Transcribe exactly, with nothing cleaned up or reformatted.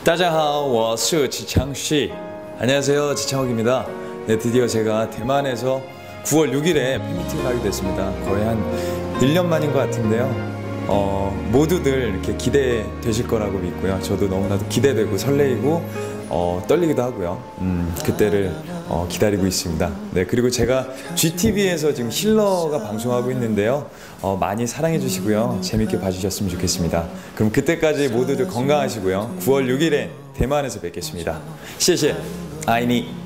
大家好，我是지창씨. 안녕하세요, 지창욱입니다. 네, 드디어 제가 대만에서 구월 육일에 팬미팅을 하게 됐습니다. 거의 한 일 년 만인 것 같은데요. 어, 모두들 이렇게 기대되실 거라고 믿고요. 저도 너무나도 기대되고 설레이고 어, 떨리기도 하고요. 음, 그때를 어, 기다리고 있습니다. 네, 그리고 제가 지티비에서 지금 힐러가 방송하고 있는데요. 어, 많이 사랑해 주시고요. 재밌게 봐주셨으면 좋겠습니다. 그럼 그때까지 모두들 건강하시고요. 구월 육일에 대만에서 뵙겠습니다. 谢谢，爱你。